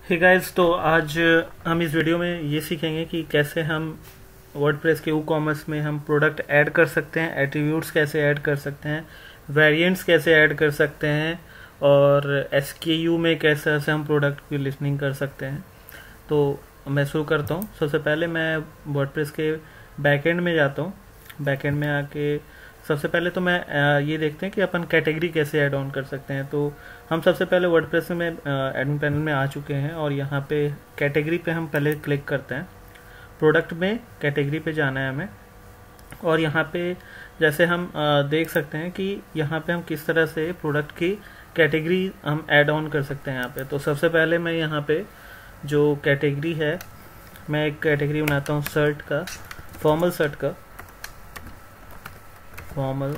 Hey guys, तो आज हम इस वीडियो में ये सीखेंगे कि कैसे हम वर्डप्रेस के कॉमर्स में हम प्रोडक्ट ऐड कर सकते हैं, एट्रीब्यूट्स कैसे ऐड कर सकते हैं, वेरिएंट्स कैसे ऐड कर सकते हैं और एसकेयू में कैसे से हम प्रोडक्ट की लिस्टिंग कर सकते हैं। तो मैं शुरू करता हूँ। सबसे पहले मैं वर्डप्रेस के बैकएंड में जाता हूँ। बैकएंड में आके सबसे पहले तो मैं ये देखते हैं कि अपन कैटेगरी कैसे ऐड ऑन कर सकते हैं। तो हम सबसे पहले वर्डप्रेस में एडमिन पैनल में आ चुके हैं और यहाँ पे कैटेगरी पे हम पहले क्लिक करते हैं। प्रोडक्ट में कैटेगरी पे जाना है हमें और यहाँ पे जैसे हम देख सकते हैं कि यहाँ पे हम किस तरह से प्रोडक्ट की कैटेगरी हम ऐड ऑन कर सकते हैं यहाँ पे। तो सबसे पहले मैं यहाँ पे जो कैटेगरी है, मैं एक कैटेगरी बनाता हूँ शर्ट का, फॉर्मल शर्ट का, फॉर्मल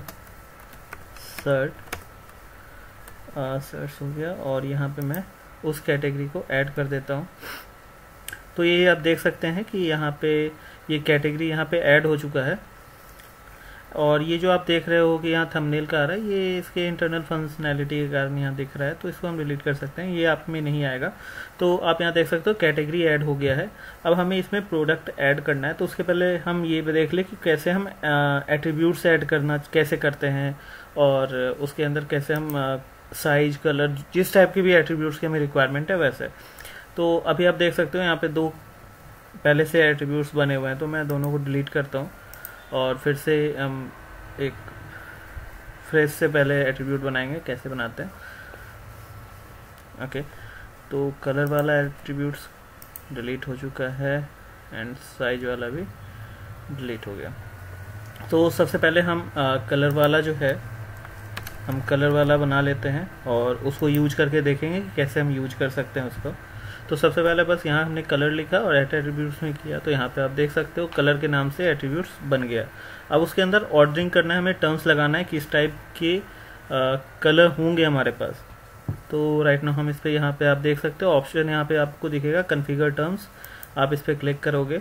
शर्ट्स हो गया और यहाँ पे मैं उस कैटेगरी को ऐड कर देता हूँ। तो ये आप देख सकते हैं कि यहाँ पे ये कैटेगरी यहाँ पे ऐड हो चुका है। और ये जो आप देख रहे हो कि यहाँ थंबनेल का आ रहा है, ये इसके इंटरनल फंक्शनैलिटी के कारण यहाँ दिख रहा है, तो इसको हम डिलीट कर सकते हैं, ये आप में नहीं आएगा। तो आप यहाँ देख सकते हो कैटेगरी ऐड हो गया है। अब हमें इसमें प्रोडक्ट ऐड करना है, तो उसके पहले हम ये देख ले कि कैसे हम एट्रीब्यूट्स ऐड करना कैसे करते हैं और उसके अंदर कैसे हम साइज, कलर, जिस टाइप की भी एट्रीब्यूट्स की हमें रिक्वायरमेंट है वैसे। तो अभी आप देख सकते हो यहाँ पे दो पहले से एट्रीब्यूट्स बने हुए हैं, तो मैं दोनों को डिलीट करता हूँ और फिर से हम एक फ्रेश से पहले एट्रीब्यूट बनाएंगे। कैसे बनाते हैं, ओके। तो कलर वाला एट्रीब्यूट्स डिलीट हो चुका है एंड साइज वाला भी डिलीट हो गया। तो सबसे पहले हम कलर वाला जो है, हम कलर वाला बना लेते हैं और उसको यूज करके देखेंगे कि कैसे हम यूज कर सकते हैं उसको। तो सबसे पहले बस यहाँ हमने कलर लिखा और एट्रीब्यूट्स में किया, तो यहाँ पे आप देख सकते हो कलर के नाम से एट्रीब्यूट्स बन गया। अब उसके अंदर ऑर्डरिंग करना है, हमें टर्म्स लगाना है किस टाइप के कलर होंगे हमारे पास। तो राइट नाउ हम इस पर यहाँ पे आप देख सकते हो ऑप्शन यहाँ पे आपको दिखेगा कन्फिगर टर्म्स, आप इस पर क्लिक करोगे।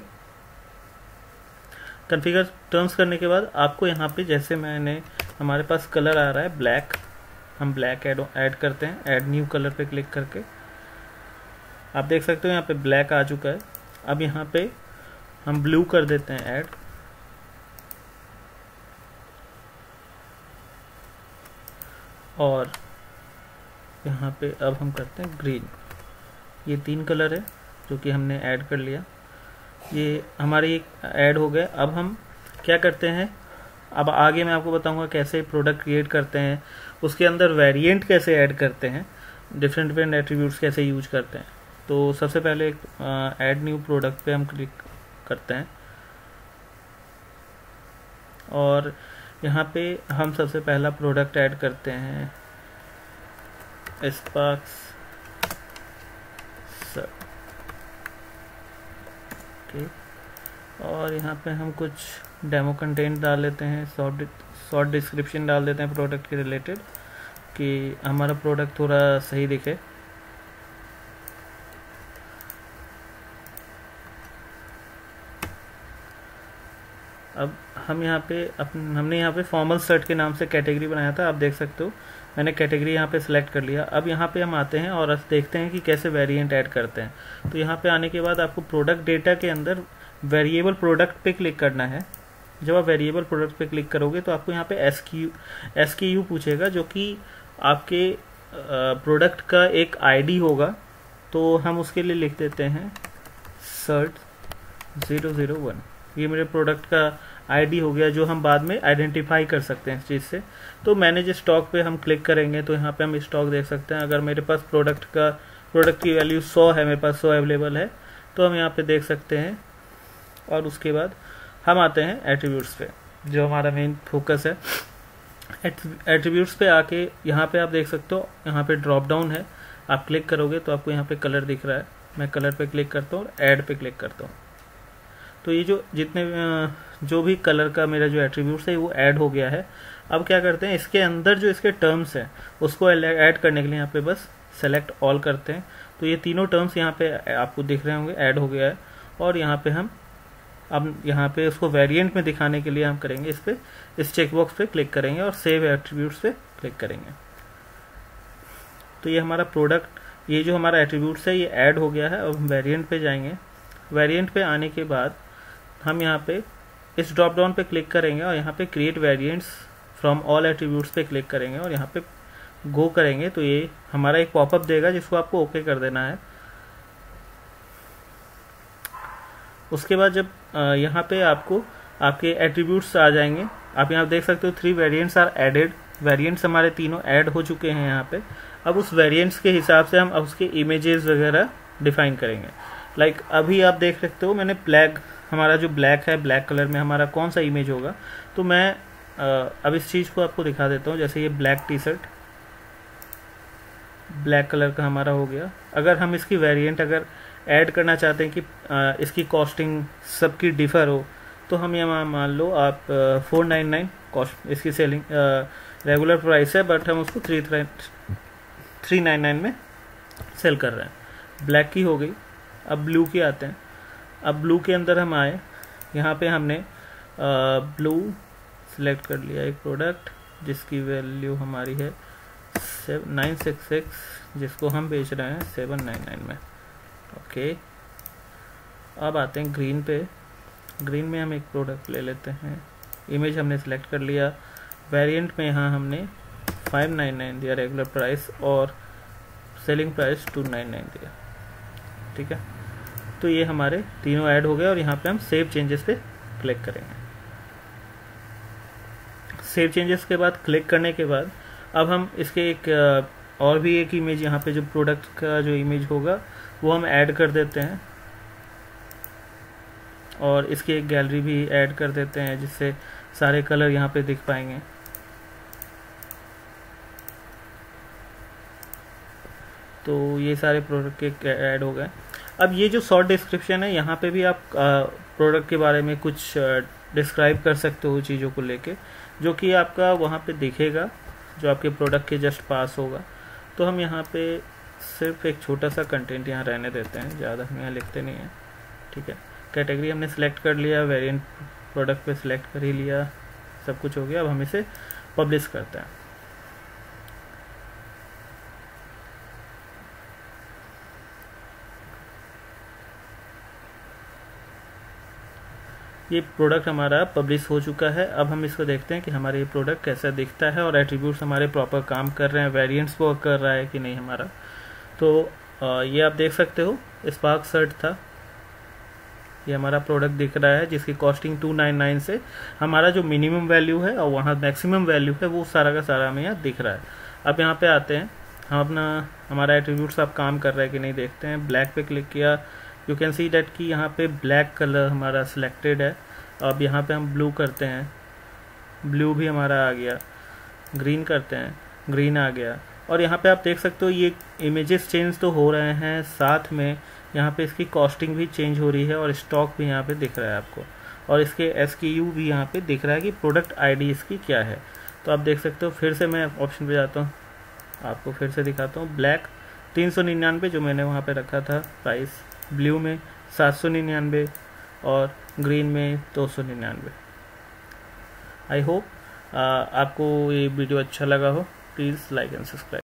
कन्फिगर टर्म्स करने के बाद आपको यहाँ पे जैसे मैंने, हमारे पास कलर आ रहा है ब्लैक, हम ब्लैक ऐड करते हैं, ऐड न्यू कलर पे क्लिक करके। आप देख सकते हो यहाँ पे ब्लैक आ चुका है। अब यहाँ पे हम ब्लू कर देते हैं ऐड, और यहाँ पे अब हम करते हैं ग्रीन। ये तीन कलर है जो कि हमने ऐड कर लिया, ये हमारे ऐड हो गए। अब हम क्या करते हैं, अब आगे मैं आपको बताऊंगा कैसे प्रोडक्ट क्रिएट करते हैं, उसके अंदर वेरिएंट कैसे ऐड करते हैं, डिफरेंट एट्रीब्यूट्स कैसे यूज करते हैं। तो सबसे पहले ऐड न्यू प्रोडक्ट पे हम क्लिक करते हैं और यहाँ पे हम सबसे पहला प्रोडक्ट ऐड करते हैं स्पार्क्स शर्ट, ओके। और यहाँ पे हम कुछ डेमो कंटेंट डाल लेते हैं, शॉर्ट डिस्क्रिप्शन डाल देते हैं प्रोडक्ट के रिलेटेड, कि हमारा प्रोडक्ट थोड़ा सही दिखे। अब हम यहाँ पे हमने यहाँ पे फॉर्मल शर्ट के नाम से कैटेगरी बनाया था, आप देख सकते हो मैंने कैटेगरी यहाँ पे सिलेक्ट कर लिया। अब यहाँ पे हम आते हैं और देखते हैं कि कैसे वेरिएंट ऐड करते हैं। तो यहाँ पे आने के बाद आपको प्रोडक्ट डेटा के अंदर वेरिएबल प्रोडक्ट पे क्लिक करना है। जब आप वेरिएबल प्रोडक्ट पे क्लिक करोगे तो आपको यहाँ पे एसकेयू पूछेगा, जो कि आपके प्रोडक्ट का एक आईडी होगा। तो हम उसके लिए लिख देते हैं शर्ट 001, ये मेरे प्रोडक्ट का आईडी हो गया, जो हम बाद में आइडेंटिफाई कर सकते हैं इस चीज़ से। तो मैनेज स्टॉक पे हम क्लिक करेंगे तो यहाँ पे हम स्टॉक देख सकते हैं। अगर मेरे पास प्रोडक्ट की वैल्यू 100 है, मेरे पास 100 अवेलेबल है, तो हम यहाँ पे देख सकते हैं। और उसके बाद हम आते हैं एट्रीब्यूट्स पे, जो हमारा मेन फोकस है। एट्रीब्यूट्स पे आके यहाँ पे आप देख सकते हो, यहाँ पे ड्रॉप डाउन है, आप क्लिक करोगे तो आपको यहाँ पे कलर दिख रहा है। मैं कलर पे क्लिक करता हूँ और ऐड पे क्लिक करता हूँ। तो ये जो भी कलर का मेरा जो एट्रीब्यूट्स है वो ऐड हो गया है। अब क्या करते हैं, इसके अंदर जो इसके टर्म्स हैं उसको ऐड करने के लिए यहाँ पे बस सेलेक्ट ऑल करते हैं। तो ये तीनों टर्म्स यहाँ पे आपको दिख रहे होंगे, ऐड हो गया है। और यहाँ पे हम अब यहाँ पे उसको वेरिएंट में दिखाने के लिए हम करेंगे इस चेकबॉक्स पे क्लिक करेंगे और सेव एट्रीब्यूट्स पे क्लिक करेंगे। तो ये हमारा प्रोडक्ट ये जो हमारा एट्रीब्यूट्स है ये ऐड हो गया है। अब हम वेरिएंट पे जाएंगे। वेरिएंट पे आने के बाद हम यहाँ पे इस ड्रॉप डाउन पे क्लिक करेंगे और यहाँ पे create variants from all attributes पे क्लिक करेंगे और यहाँ पे गो करेंगे तो ये हमारा एक पॉपअप देगा जिसको आपको ओके कर देना है। उसके बाद जब यहाँ पे आपको आपके एट्रीब्यूट्स आ जाएंगे, आप यहाँ देख सकते हो 3 वेरिएंट्स आर एडेड। वेरिएंट्स हमारे तीनों ऐड हो चुके हैं यहाँ पे। अब उस वेरिएंट्स के हिसाब से हम अब उसके इमेजेस वगैरह डिफाइन करेंगे। लाइक अभी आप देख सकते हो मैंने ब्लैक, हमारा जो ब्लैक है, ब्लैक कलर में हमारा कौन सा इमेज होगा, तो मैं अब इस चीज़ को आपको दिखा देता हूँ। जैसे ये black T shirt black colour का हमारा हो गया। अगर हम इसकी वेरिएंट अगर ऐड करना चाहते हैं कि इसकी कॉस्टिंग सबकी डिफर हो, तो हम यहाँ मान लो आप 499 कॉस्ट इसकी सेलिंग रेगुलर प्राइस है, बट हम उसको 399 में सेल कर रहे हैं। ब्लैक की हो गई। अब ब्लू की आते हैं। अब ब्लू के अंदर हम आए, यहाँ पे हमने ब्लू सिलेक्ट कर लिया एक प्रोडक्ट जिसकी वैल्यू हमारी है 966, जिसको हम बेच रहे हैं 799 में। ओके, अब आते हैं ग्रीन पे। ग्रीन में हम एक प्रोडक्ट ले लेते हैं। इमेज हमने सिलेक्ट कर लिया। वेरिएंट में यहाँ हमने 599 दिया रेगुलर प्राइस और सेलिंग प्राइस 299 दिया। ठीक है, तो ये हमारे तीनों ऐड हो गए और यहाँ पे हम सेव चेंजेस पे क्लिक करेंगे। सेव चेंजेस के बाद क्लिक करने के बाद अब हम इसके एक और भी एक इमेज यहाँ पे जो प्रोडक्ट का जो इमेज होगा वो हम ऐड कर देते हैं और इसकी एक गैलरी भी ऐड कर देते हैं जिससे सारे कलर यहाँ पे दिख पाएंगे। तो ये सारे प्रोडक्ट के ऐड हो गए। अब ये जो शॉर्ट डिस्क्रिप्शन है यहाँ पे भी आप प्रोडक्ट के बारे में कुछ डिस्क्राइब कर सकते हो चीज़ों को लेके, जो कि आपका वहाँ पे दिखेगा जो आपके प्रोडक्ट के जस्ट पास होगा। तो हम यहाँ पे सिर्फ एक छोटा सा कंटेंट यहाँ रहने देते हैं, ज़्यादा हम यहाँ लिखते नहीं हैं। ठीक है, कैटेगरी हमने सेलेक्ट कर लिया, वेरिएंट प्रोडक्ट पे सिलेक्ट कर ही लिया, सब कुछ हो गया। अब हम इसे पब्लिश करते हैं। ये प्रोडक्ट हमारा पब्लिश हो चुका है। अब हम इसको देखते हैं कि हमारा ये प्रोडक्ट कैसा दिखता है और एट्रीब्यूट्स हमारे प्रॉपर काम कर रहे हैं, वेरिएंट्स वर्क कर रहा है कि नहीं हमारा। तो ये आप देख सकते हो स्पार्क शर्ट था, ये हमारा प्रोडक्ट दिख रहा है जिसकी कॉस्टिंग 299 से हमारा जो मिनिमम वैल्यू है और वहाँ मैक्सिमम वैल्यू है वो सारा का सारा हमें यहाँ दिख रहा है। अब यहाँ पे आते हैं हम हमारा एट्रीब्यूट्स आप काम कर रहा है कि नहीं देखते हैं। ब्लैक पे क्लिक किया, यू कैन सी डेट कि यहाँ पे ब्लैक कलर हमारा सिलेक्टेड है। अब यहाँ पे हम ब्लू करते हैं, ब्लू भी हमारा आ गया। ग्रीन करते हैं, ग्रीन आ गया। और यहाँ पे आप देख सकते हो ये इमेजेस चेंज तो हो रहे हैं, साथ में यहाँ पे इसकी कॉस्टिंग भी चेंज हो रही है और स्टॉक भी यहाँ पे दिख रहा है आपको, और इसके SKU भी यहाँ पे दिख रहा है कि प्रोडक्ट ID इसकी क्या है। तो आप देख सकते हो। फिर से मैं ऑप्शन पे जाता हूँ, आपको फिर से दिखाता हूँ। ब्लैक 399 जो मैंने वहाँ पे रखा था प्राइस, ब्लू में 799 और ग्रीन में 299। आई होप आपको ये वीडियो अच्छा लगा हो। Please like and subscribe.